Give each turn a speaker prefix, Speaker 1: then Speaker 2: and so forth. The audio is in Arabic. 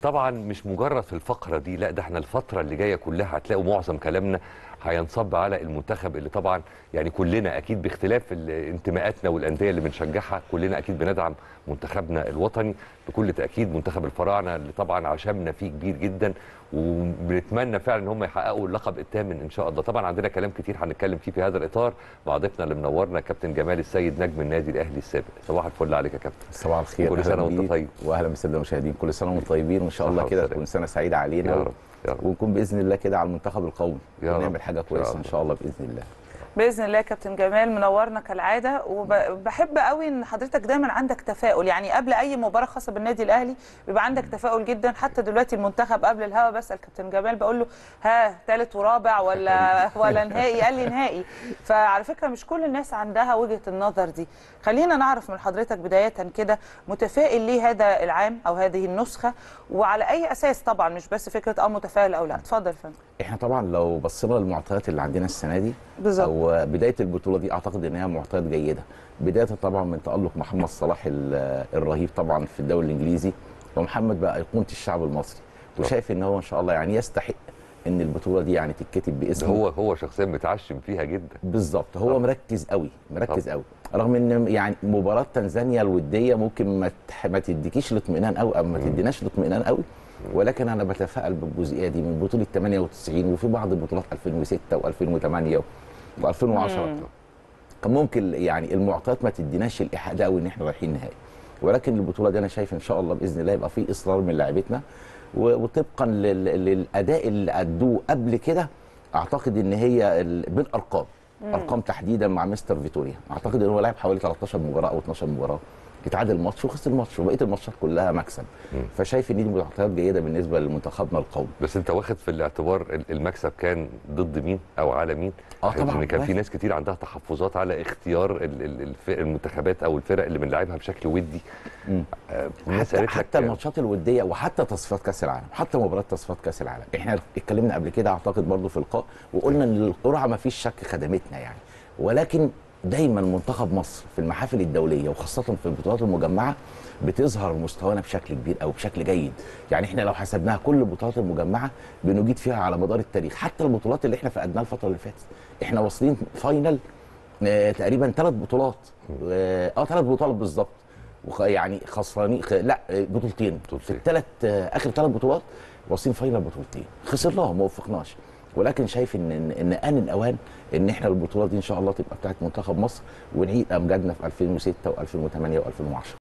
Speaker 1: طبعا مش مجرد في الفقره دي، لا ده احنا الفتره اللي جايه كلها هتلاقوا معظم كلامنا هينصب على المنتخب اللي طبعا يعني كلنا اكيد باختلاف انتماءاتنا والانديه اللي بنشجعها كلنا اكيد بندعم منتخبنا الوطني بكل تاكيد. منتخب الفراعنه اللي طبعا عشمنا فيه كبير جدا وبنتمنى فعلا ان هم يحققوا اللقب الثامن ان شاء الله. طبعا عندنا كلام كتير هنتكلم فيه في هذا الاطار مع ضيفنا اللي منورنا كابتن جمال السيد نجم النادي الاهلي السابق. صباح الفل عليك يا كابتن.
Speaker 2: صباح الخير،
Speaker 1: كل سنه وانت طيب.
Speaker 2: واهلا بالساده المشاهدين، كل سنه وانتم طيبين وان شاء الله كده تكون سنه سعيده علينا
Speaker 1: يا رب يا رب.
Speaker 2: ونكون باذن الله كده على المنتخب القومي
Speaker 1: ونعمل
Speaker 2: حاجه كويسه ان شاء الله باذن الله.
Speaker 3: باذن الله. كابتن جمال منورنا كالعاده، وبحب قوي ان حضرتك دايما عندك تفاؤل، يعني قبل اي مباراه خاصه بالنادي الاهلي بيبقى عندك تفاؤل جدا. حتى دلوقتي المنتخب قبل الهوا بسال كابتن جمال بقول له ها ثالث ورابع ولا نهائي؟ قال لي نهائي. فعلى فكره مش كل الناس عندها وجهه النظر دي. خلينا نعرف من حضرتك بدايه كده متفائل ليه هذا العام او هذه النسخه، وعلى اي اساس؟ طبعا مش بس فكره متفائل او لا. اتفضل يا فندم.
Speaker 2: احنا طبعا لو بصينا للمعطيات اللي عندنا السنه دي
Speaker 3: بالظبط،
Speaker 2: او بدايه البطوله دي اعتقد ان هي معطيات جيده. بدايه طبعا من تالق محمد صلاح الرهيب طبعا في الدوري الانجليزي، ومحمد بقى ايقونه الشعب المصري، وشايف ان هو ان شاء الله يعني يستحق ان البطوله دي يعني تتكتب باسمه.
Speaker 1: هو شخصيا متعشم فيها جدا.
Speaker 2: بالظبط، هو مركز قوي قوي، رغم ان يعني مباراه تنزانيا الوديه ممكن ما تديكيش الاطمئنان قوي او ما تديناش الاطمئنان قوي، ولكن انا بتفائل بالجزئيه دي من بطوله 98 وفي بعض البطولات 2006 و2008 و2010 كان ممكن يعني المعطيات ما تديناش الايحاء ده قوي ان احنا رايحين نهائي، ولكن البطوله دي انا شايف ان شاء الله باذن الله يبقى في اصرار من لاعبتنا، وطبقا للاداء اللي ادوه قبل كده اعتقد ان هي بالارقام ارقام تحديدا مع مستر فيتوريا، اعتقد ان هو لعب حوالي 13 مباراه او 12 مباراه، اتعادل ماتش وخسر ماتش وبقيه الماتشات كلها مكسب. فشايف ان دي معطيات جيده بالنسبه لمنتخبنا القومي.
Speaker 1: بس انت واخد في الاعتبار المكسب كان ضد مين او على مين؟
Speaker 2: طبعا
Speaker 1: كان في ناس كتير عندها تحفظات على اختيار المنتخبات او الفرق اللي بنلعبها بشكل ودي.
Speaker 2: حتى الماتشات الوديه وحتى تصفيات كاس العالم، حتى مباراه تصفيات كاس العالم احنا اتكلمنا قبل كده اعتقد برضو في لقاء وقلنا ان القرعه ما فيش شك خدمتنا يعني، ولكن دايما منتخب مصر في المحافل الدوليه وخاصه في البطولات المجمعه بتظهر مستوانا بشكل كبير او بشكل جيد. يعني احنا لو حسبناها كل البطولات المجمعه بنجيد فيها على مدار التاريخ، حتى البطولات اللي احنا فقدناها الفتره اللي فاتت احنا واصلين فاينل تقريبا 3 بطولات 3 بطولات بالظبط، يعني خسرانين لا بطولتين في الثلاث اخر 3 بطولات واصلين فاينل بطولتين خسرناهم ما وفقناش، ولكن شايف ان آن الاوان ان احنا البطولات دي ان شاء الله تبقى بتاعت منتخب مصر ونعيد امجادنا في 2006 و2008 و2010.